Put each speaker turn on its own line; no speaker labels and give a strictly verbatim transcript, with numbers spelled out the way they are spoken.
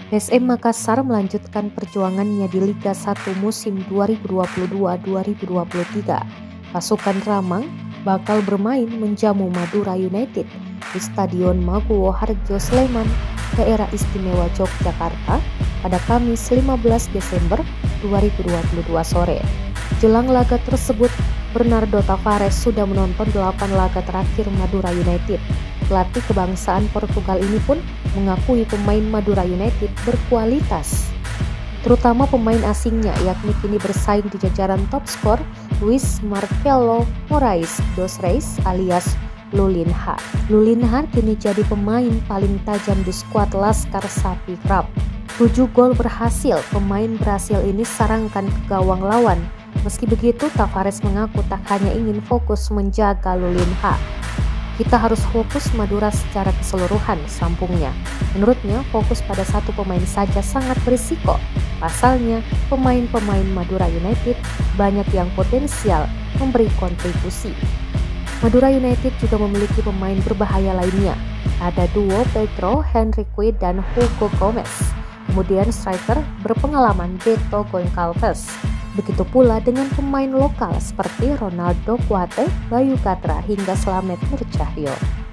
P S M Makassar melanjutkan perjuangannya di Liga satu musim dua ribu dua puluh dua dua ribu dua puluh tiga. Pasukan Ramang bakal bermain menjamu Madura United di Stadion Maguwo Harjo Sleman, Daerah Istimewa Yogyakarta pada Kamis lima belas Desember dua ribu dua puluh dua sore. Jelang laga tersebut, Bernardo Tavares sudah menonton delapan laga terakhir Madura United. Pelatih kebangsaan Portugal ini pun mengakui pemain Madura United berkualitas, terutama pemain asingnya, yakni kini bersaing di jajaran top skor Luis Marcelo Moraes dos Reis alias Lulinha. Lulinha kini jadi pemain paling tajam di skuad Laskar Sapi Krab. tujuh gol berhasil pemain Brasil ini sarangkan ke gawang lawan. Meski begitu, Tavares mengaku tak hanya ingin fokus menjaga Lulinha. Kita harus fokus Madura secara keseluruhan, sambungnya. Menurutnya, fokus pada satu pemain saja sangat berisiko. Pasalnya, pemain-pemain Madura United banyak yang potensial memberi kontribusi. Madura United juga memiliki pemain berbahaya lainnya. Ada duo Pedro Henrique dan Hugo Gomez. Kemudian striker berpengalaman Beto Goncalves. Begitu pula dengan pemain lokal seperti Ronaldo Kuate, Bayu Katra hingga Slamet Nurcahyo.